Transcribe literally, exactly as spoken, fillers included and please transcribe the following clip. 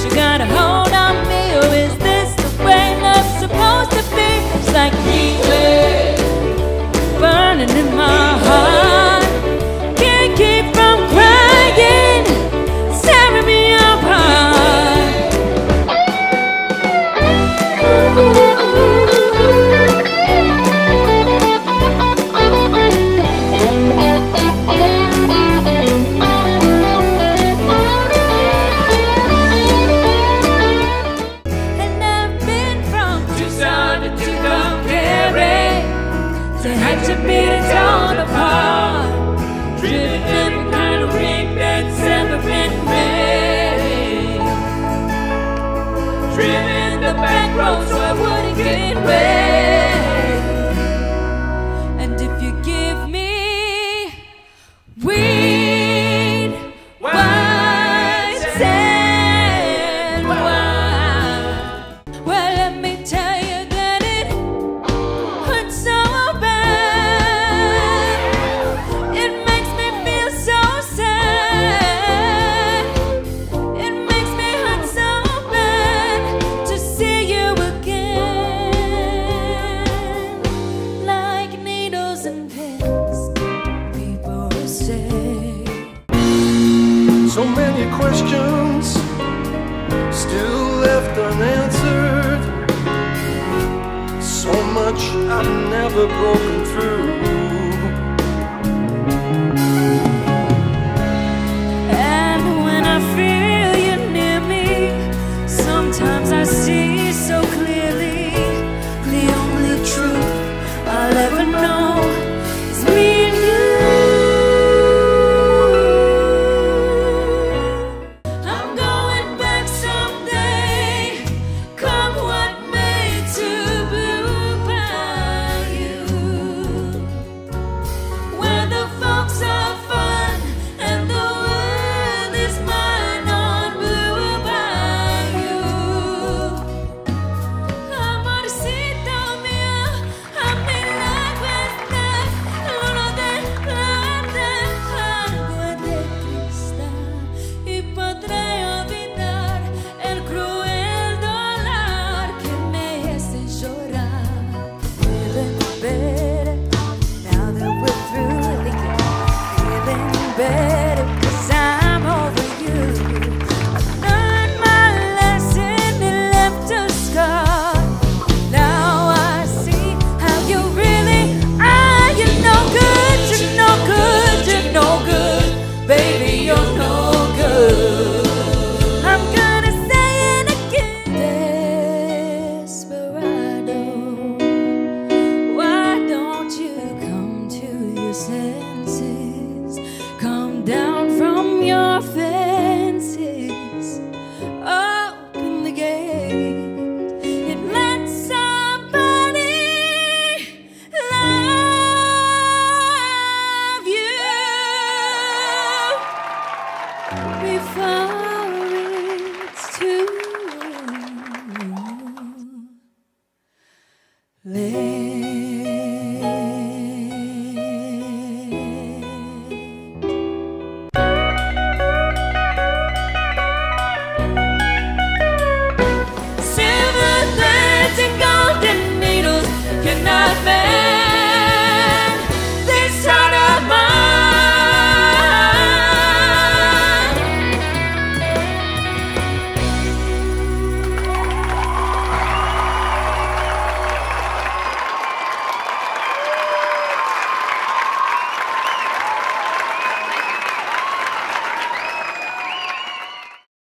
you got a hold on me, or is this the way love's supposed to be? It's like heat burning in my heart, can't keep from crying, tearing me apart. And I've been from Tucson to Tucumcari, to had to beat it all apart, driven every kind of ring that's ever been made, driven the back roads so I wouldn't get wet. And if you give me weed, white sand wine, well, let me tell you that it hurts so bad. It makes me feel so sad. It makes me hurt so bad to see you again. Like needles and pins, people say. So many questions still left unanswered, so much I've never broken through.